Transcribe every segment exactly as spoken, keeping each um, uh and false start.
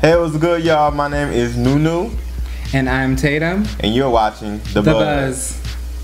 Hey, what's good, y'all? My name is Nunu. And I'm Tatum. And you're watching The, the Buzz. Buzz.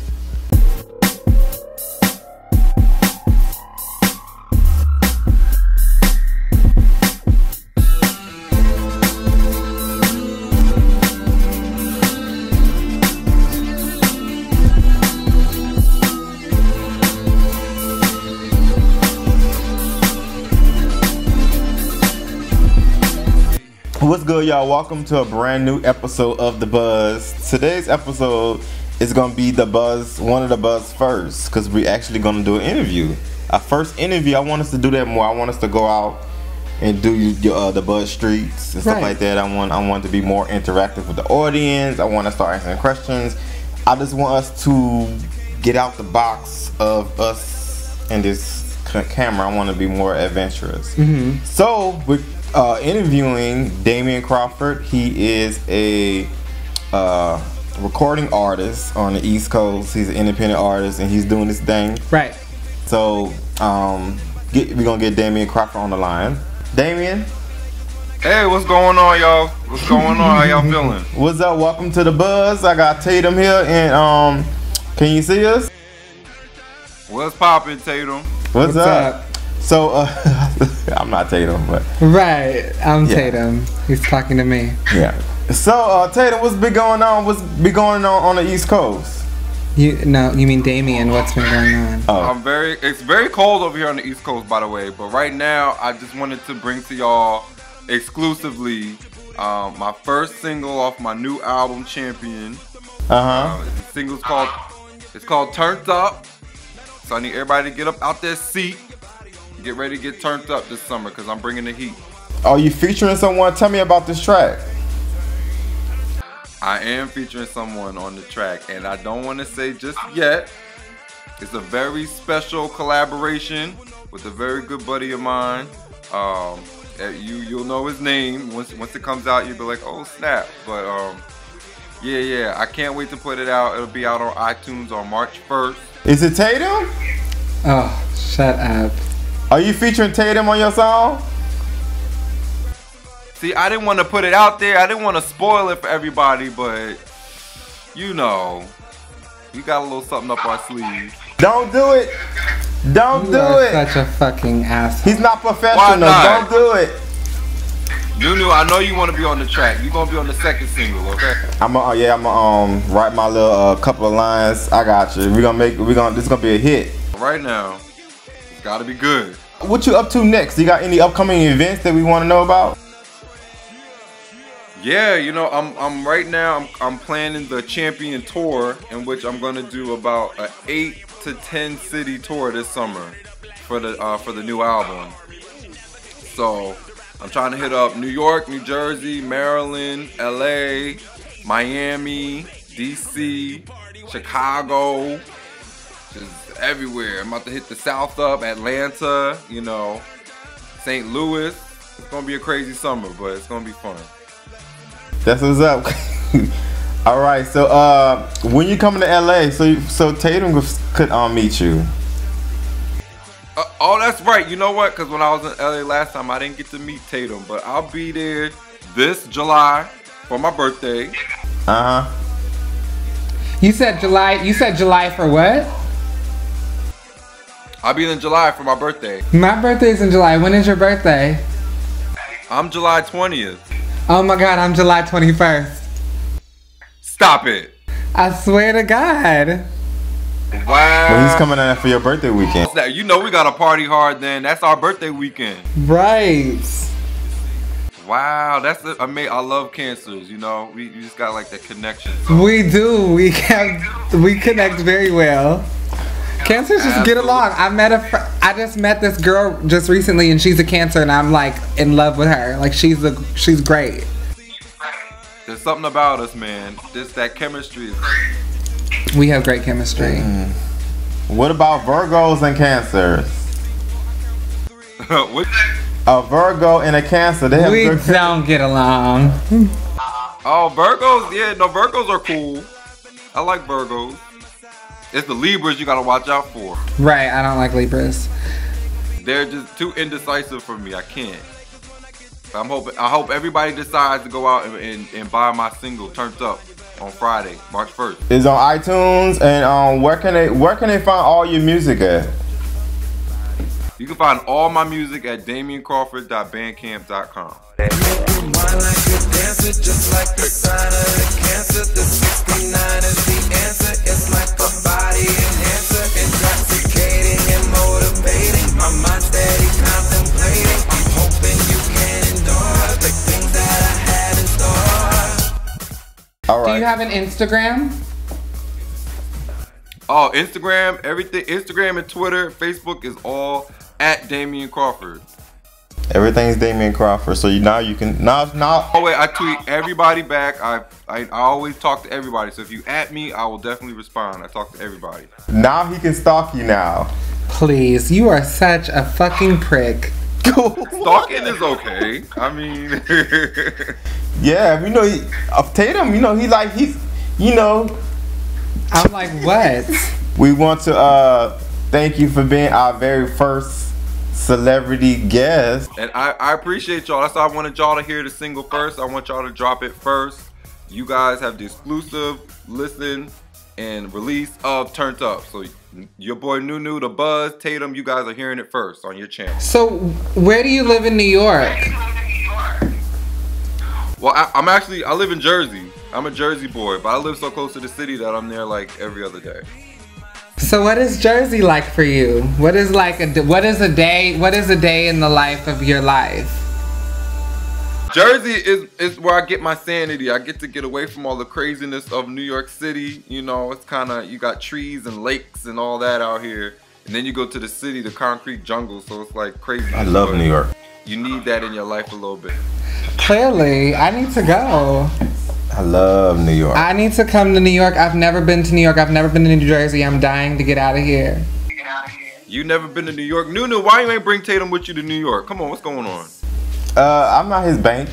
What's good, y'all? Welcome to a brand new episode of The Buzz. Today's episode is going to be The Buzz, one of the Buzz first, because we're actually going to do an interview. Our first interview, I want us to do that more. I want us to go out and do uh, the Buzz streets and stuff Right. like that. I want I want to be more interactive with the audience. I want to start answering questions. I just want us to get out the box of us and this c- camera. I want to be more adventurous. Mm-hmm. So we're uh, interviewing Damian Crawford. He is a uh, recording artist on the East Coast. He's an independent artist and he's doing his thing. Right. So um, get, we're gonna get Damian Crawford on the line. Damian, Hey, what's going on, y'all? What's going on? How y'all feeling? what's up? Welcome to The Buzz. I got Tatum here, and um, can you see us? What's poppin', Tatum? What's, What's up? up? So uh, I'm not Tatum, but Right. I'm Yeah. Tatum. He's talking to me. yeah. So uh, Tatum, what's been going on? What's been going on on the East Coast? You no, you mean Damien? What's been going on? Oh, I'm very. It's very cold over here on the East Coast, by the way. But right now, I just wanted to bring to y'all exclusively um, my first single off my new album, Champion. uh Uh, huh. the single's called. It's called Turned Up. So I need everybody to get up out their seat, get ready to get turned up this summer, cause I'm bringing the heat. Are you featuring someone? Tell me about this track. I am featuring someone on the track, and I don't want to say just yet. It's a very special collaboration with a very good buddy of mine. Um, uh, you you'll know his name once once it comes out. You'll be like, oh snap! But um, yeah, yeah, I can't wait to put it out. It'll be out on iTunes on March first. Is it Tatum? Oh, shut up. Are you featuring Tatum on your song? See, I didn't want to put it out there. I didn't want to spoil it for everybody, but you know, we got a little something up our sleeve. Don't do it. Don't You do are it. such a fucking asshole. He's not professional. Why not? Don't do it. Nunu, I know you want to be on the track. You're gonna be on the second single, okay? I'm a, uh, yeah, I'm gonna um write my little uh, couple of lines. I got you. We're gonna make. We're gonna. This is gonna be a hit. Right now, it's gotta be good. What you up to next? You got any upcoming events that we want to know about? Yeah, you know, I'm I'm right now. I'm I'm planning the Champion tour, in which I'm gonna do about an eight to ten city tour this summer for the uh, for the new album. So I'm trying to hit up New York, New Jersey, Maryland, L A, Miami, D C, Chicago, just everywhere. I'm about to hit the South up, Atlanta, you know, Saint Louis. It's gonna be a crazy summer, but it's gonna be fun. That's what's up. All right. So uh, when you coming to L A, so you, so Tatum could um meet you. Uh, oh, that's right. You know what? Because when I was in L A last time, I didn't get to meet Tatum, but I'll be there this July for my birthday. Uh huh. You said July. You said July for what? I'll be in July for my birthday. My birthday's in July. When is your birthday? I'm July twentieth. Oh my God, I'm July twenty-first. Stop it. I swear to God. Wow. Well, he's coming out for your birthday weekend. Now, you know we got to party hard then. That's our birthday weekend. Right. Wow, that's the, I mean, I love cancers, you know. We you just got like that connection. We do. We have. We connect very well. Cancers just get along. I met a. Fr- I just met this girl just recently, and she's a Cancer, and I'm like in love with her. Like she's a. She's great. There's something about us, man. This that chemistry is. We have great chemistry. Mm. What about Virgos and Cancers? What? A Virgo and a Cancer. They have We good- don't get along. Oh, Virgos, yeah, no, Virgos are cool. I like Virgos. It's the Libras you gotta watch out for. Right. I don't like Libras. They're just too indecisive for me. I can't. I'm hoping. I hope everybody decides to go out and, and, and buy my single "Turned Up" on Friday, March first. It's on iTunes, and um, where can they where can they find all your music at? You can find all my music at damian crawford dot bandcamp dot com. All right. Do you have an Instagram? Oh, Instagram, everything. Instagram and Twitter, Facebook is all at Damian Crawford. Everything's Damian Crawford. So you now you can now now. Oh wait, I tweet everybody back. I, I I always talk to everybody. So if you at me, I will definitely respond. I talk to everybody. Now he can stalk you now. Please, you are such a fucking prick. Stalking is okay. I mean, yeah, you know, he, uh, Tatum. You know, he like he's. You know, I'm like, what? we want to uh thank you for being our very first celebrity guest. and I, I appreciate y'all. That's why I wanted y'all to hear the single first. I want y'all to drop it first. You guys have the exclusive listen and release of Turned Up. So your boy Nunu, the Buzz, Tatum, you guys are hearing it first on your channel. So, where do you live in New York? Well, I, I'm actually, I live in Jersey. I'm a Jersey boy, but I live so close to the city that I'm there like every other day. So, what is Jersey like for you? What is like a what is a day? What is a day in the life of your life? Jersey is, is where I get my sanity. I get to get away from all the craziness of New York City. You know, it's kind of, you got trees and lakes and all that out here. And then you go to the city, the concrete jungle. So it's like crazy. I love New York. You need that in your life a little bit. Clearly, I need to go. I love New York. I need to come to New York. I've never been to New York. I've never been to New Jersey. I'm dying to get out of here. You never been to New York? Nunu, why you ain't bring Tatum with you to New York? Come on, what's going on? Uh, I'm not his bank.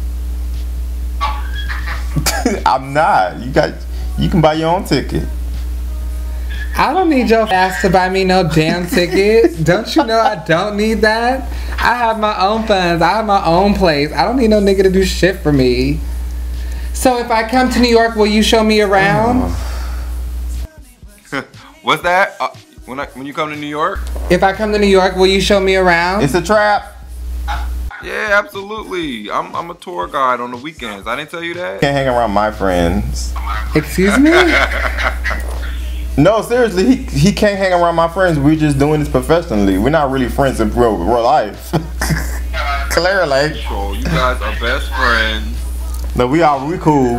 I'm not. You got. You can buy your own ticket. I don't need your ass to buy me no damn ticket. Don't you know I don't need that? I have my own funds. I have my own place. I don't need no nigga to do shit for me. So if I come to New York, will you show me around? What's that? Uh, when I, when you come to New York? If I come to New York, will you show me around? It's a trap. Yeah, absolutely. I'm I'm a tour guide on the weekends. I didn't tell you that? Can't hang around my friends. Excuse me? No, seriously, he he can't hang around my friends. We're just doing this professionally. We're not really friends in real, real life. Clearly. So you guys are best friends. No, we are we cool.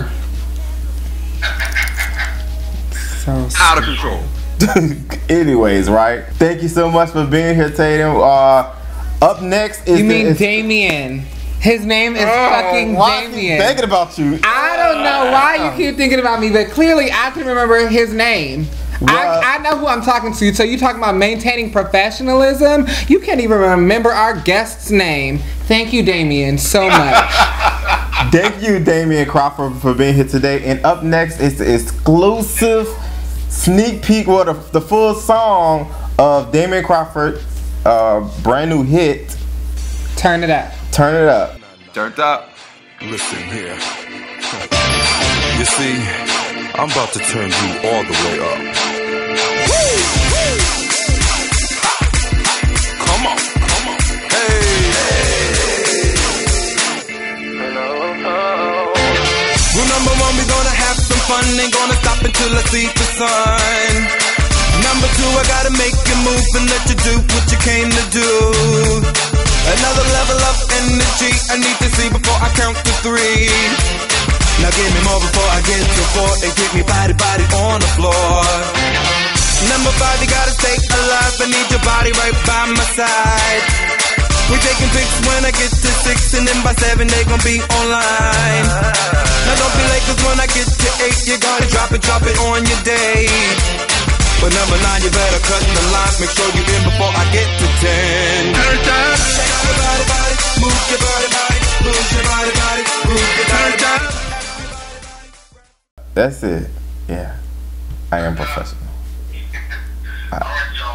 So Out of control. Anyways, right? Thank you so much for being here, Tatum. Uh, up next is you mean the, is, Damien? His name is Oh, fucking why I keep Damien. thinking about you. I don't know why you keep thinking about me, but clearly I can remember his name. Well- I, I know who I'm talking to. So you talking about maintaining professionalism? You can't even remember our guest's name. Thank you, Damien, so much. Thank you, Damian Crawford, for being here today. And up next is the exclusive sneak peek, well, the, the full song of Damian Crawford, uh, brand new hit, Turn it up. Turn It Up. Turned Up. Listen here. You see, I'm about to turn you all the way up. Come on, come on. Hey. Rule number one, we're gonna have some fun. Ain't gonna stop until I see the sun. Number two, I gotta make you move and let you do what you came to do. Another level of energy I need to see before I count to three. Now give me more before I get to four and get me body, body on the floor. Number five, you gotta stay alive. I need your body right by my side. We're taking pics when I get to six, and then by seven they gon' be online. Now don't be late, cause when I get to eight, you gotta drop it, drop it on your date. But number nine, you better cut the lines, make sure you're in before I get to ten. Turn down. Shake your body, body, move your body, body, move your body, body, move your body, body. That's it. Yeah. I am professional.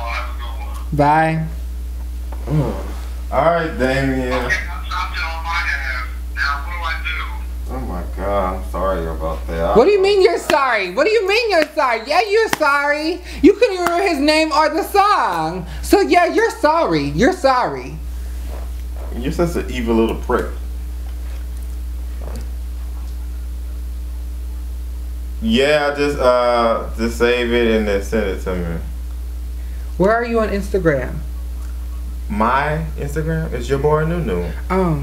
Bye. All right, Damien. Oh my God, I'm sorry about that. What do you mean you're sorry? What do you mean you're sorry? Yeah, you're sorry. You couldn't even remember his name or the song. So yeah, you're sorry. You're sorry. You're such an evil little prick. Yeah, just uh, just save it and then send it to me. Where are you on Instagram? My Instagram is your boy Nunu. Oh.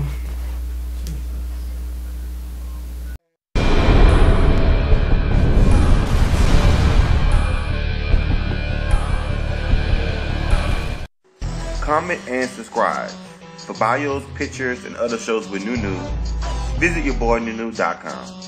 Comment and subscribe. For bios, pictures, and other shows with Nunu, visit your boy Nunu dot com.